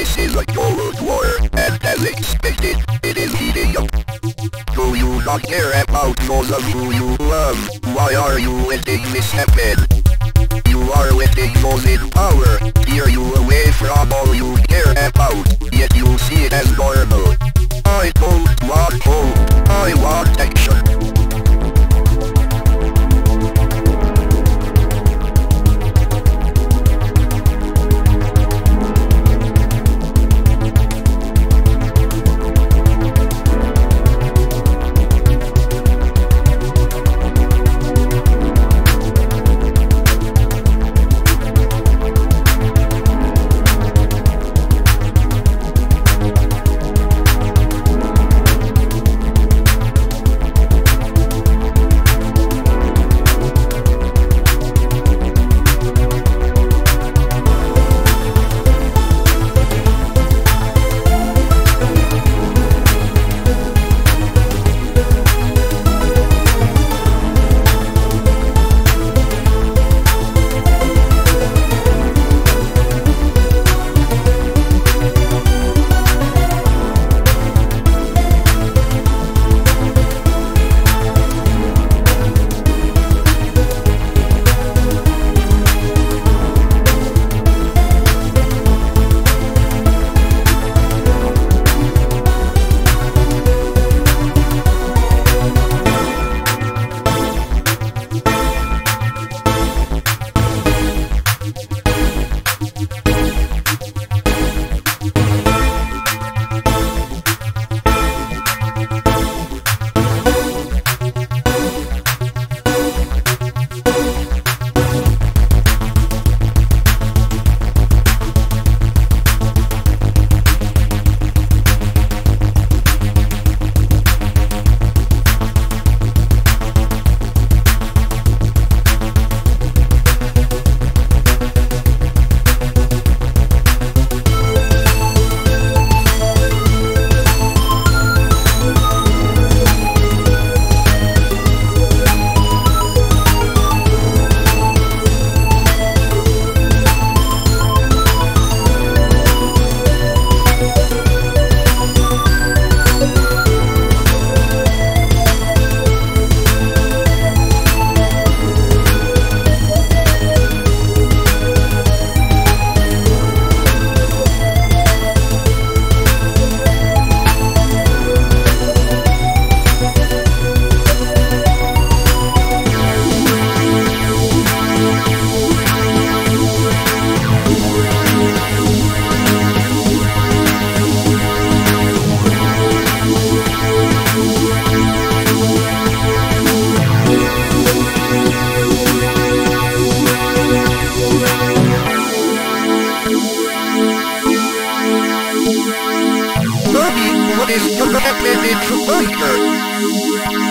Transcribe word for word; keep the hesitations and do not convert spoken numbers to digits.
This is a cold war, and as expected, it is heating up. Do you not care about those of who you love? Why are you letting this happen? You are letting those in power steer you away from all you care about, yet you see it as normal. I don't want hope, I want action. What is your recommended to biker?